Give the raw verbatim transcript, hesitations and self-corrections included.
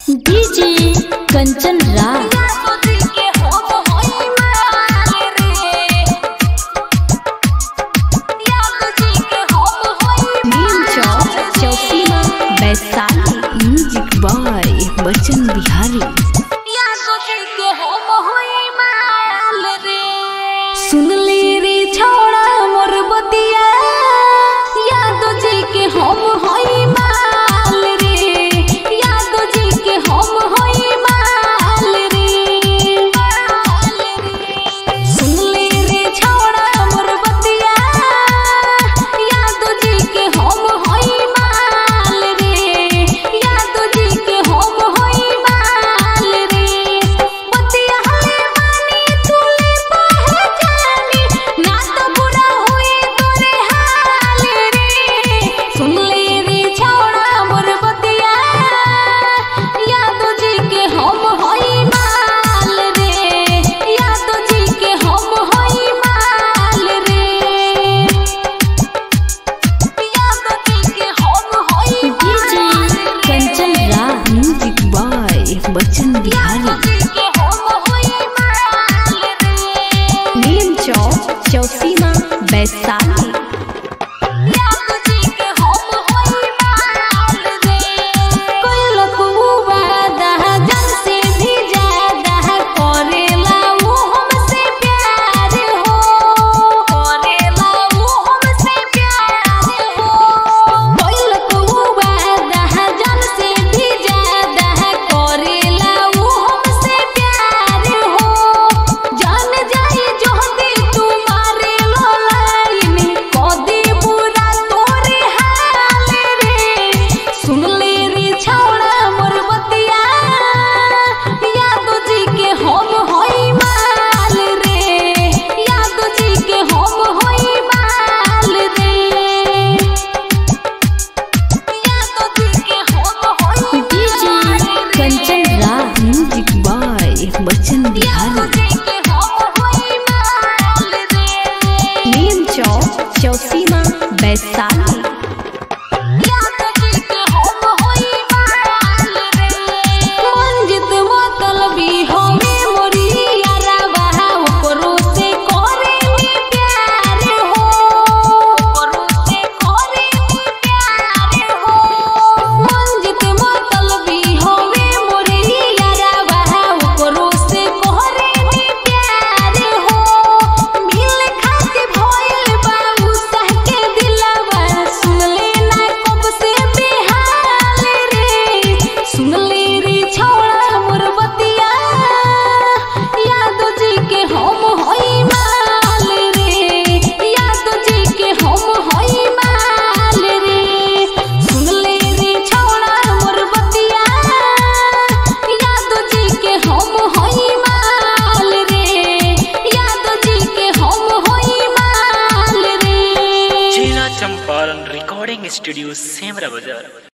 DJ Kanchan Raj music by Bachchan Bihari. सुन ले रे छोड़ा मोर बतिया यादो जी के हम होई माल रे, यादो जी के हम होई माल रे। सुन ले रे छोड़ा मोर बतिया यादो जी के हम होई माल रे, यादो जी के हम होई माल रे। बतिया हले मानी तुले पहचानी ना तो बुरा हुई तोरे हाल रे। सुन ले रे छोड़ा मोर बतिया यादो जी के हम होई माल रे, यादो जी के हम होई माल रे, यादो जी के हम होई DJ Kanchan Raj music by Bachchan Bihari. Neem Chowk Chausima Vaishali. Music by Bachchan Bihari. Neem Chowk Chausima Vaishali. Manjit मतलबी होवे मोरी यारा बहा ऊपरो से करे प्यार हो, ऊपरो से करे प्यार हो। मंजित मतलबी होवे मोरी यारा बहा ऊपरो से करे प्यार हो। मिल खातिर भइल बाबू सह के दिलवा सुन ले ना कब से बेहाल रे। सुन ले रे छोड़ा मोर बतिया यादो जी के हम होई माल रे, यादो जी के हम होई माल रे। सुन ले रे छोड़ा मोर बतिया यादो जी के हम होई माल रे, यादो जी के हम होई माल रे। जिला चंपारण रिकॉर्डिंग स्टूडियो सेमरा बाजार।